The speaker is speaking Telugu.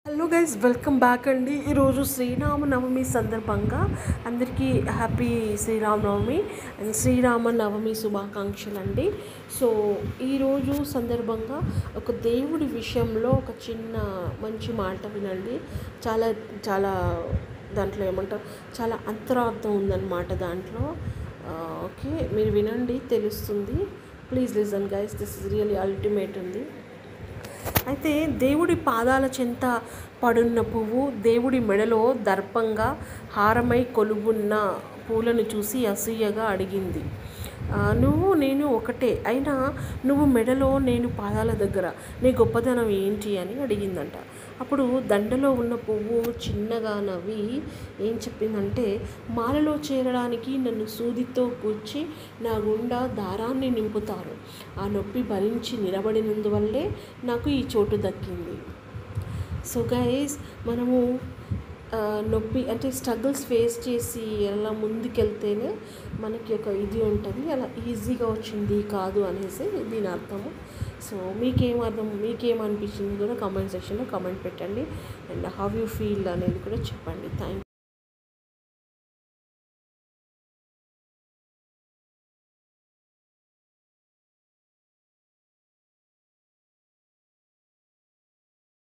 హలో గైస్, వెల్కమ్ బ్యాక్ అండి. ఈరోజు శ్రీరామనవమి సందర్భంగా అందరికీ హ్యాపీ శ్రీరామనవమి అండ్ శ్రీరామనవమి శుభాకాంక్షలు అండి. సో ఈరోజు సందర్భంగా ఒక దేవుడి విషయంలో ఒక చిన్న మంచి మాట వినండి. చాలా చాలా దాంట్లో ఏమంటారు, చాలా అంతరార్థం ఉందన్నమాట దాంట్లో. ఓకే, మీరు వినండి, తెలుస్తుంది. Please listen guys, this is really ultimate ఉంది. అయితే దేవుడి పాదాల చెంత పడున్న పువ్వు దేవుడి మెడలో దర్పంగా హారమై కొలువున్న పూలను చూసి అసూయగా అడిగింది, నువ్వు నేను ఒకటే అయినా నువ్వు మెడలో, నేను పాదాల దగ్గర, నీ గొప్పదనం ఏంటి అని అడిగిందంట. అప్పుడు దండలో ఉన్న పువ్వు చిన్నగా నవ్వి ఏం చెప్పిందంటే, మాలలో చేరడానికి నన్ను సూదితో కూర్చి నా గుండా దారాన్ని నింపుతారు. ఆ నొప్పి భరించి నిలబడినందువల్లే నాకు ఈ చోటు దక్కింది. సో గైస్, మనము నొప్పి అంటే స్ట్రగుల్స్ ఫేస్ చేసి అలా ముందుకెళ్తేనే మనకి ఒక ఇది ఉంటుంది. అలా ఈజీగా వచ్చింది కాదు అనేసి దీని అర్థము. సో మీకేమనిపించింది కూడా కామెంట్ సెక్షన్లో కామెంట్ పెట్టండి. అండ్ హౌ యూ ఫీల్ అనేది కూడా చెప్పండి. Thank you.